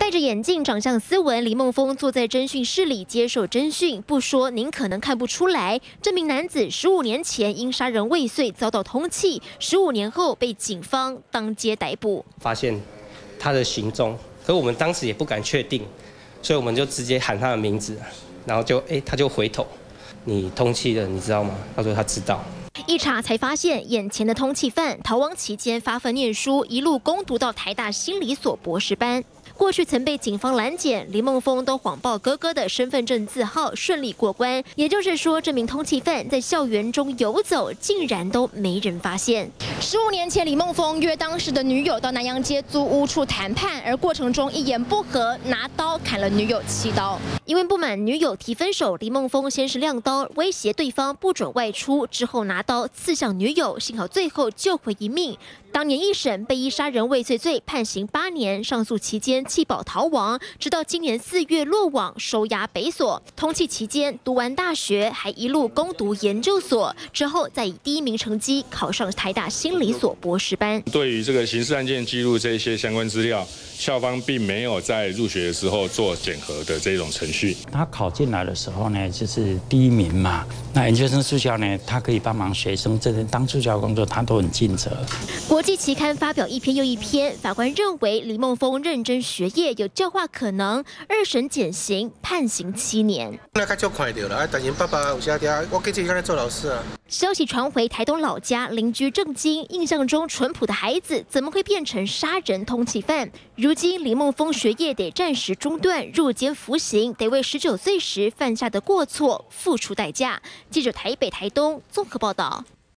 戴着眼镜、长相斯文，李梦峰坐在侦讯室里接受侦讯。不说您可能看不出来，这名男子15年前因杀人未遂遭到通缉，15年后被警方当街逮捕。 发现他的行踪，可我们当时也不敢确定，所以我们就直接喊他的名字，然后他就回头，你通缉了，你知道吗？他说他知道。 一查才发现，眼前的通缉犯逃亡期间发奋念书，一路攻读到台大心理所博士班。过去曾被警方拦检，李梦峰都谎报哥哥的身份证字号，顺利过关。也就是说，这名通缉犯在校园中游走，竟然都没人发现。15年前，李梦峰约当时的女友到南阳街租屋处谈判，而过程中一言不合，拿刀砍了女友7刀。因为不满女友提分手，李梦峰先是亮刀威胁对方不准外出，之后拿刀刺向女友，幸好最后救回一命。当年一审被依杀人未遂罪判刑8年，上诉期间弃保逃亡，直到今年4月落网，收押北所。通缉期间读完大学，还一路攻读研究所，之后再以第1名成绩考上台大心理所博士班。 对于这个刑事案件记录这些相关资料，校方并没有在入学的时候做检核的这种程序。 他考进来的时候呢，就是第1名嘛。那研究生助教呢，他可以帮忙学生，这当助教工作他都很尽责。 国际期刊发表一篇又一篇，法官认为李梦峰认真学业有教化可能，2审减刑，判刑7年。 那较快到了，但是爸爸有些爹，我自己刚才做老师啊。 消息传回台东老家，邻居震惊，印象中淳朴的孩子怎么会变成杀人通缉犯？如今李梦峰学业得暂时中断，入监服刑，得为19岁时犯下的过错付出代价。记者台北、台东综合报道。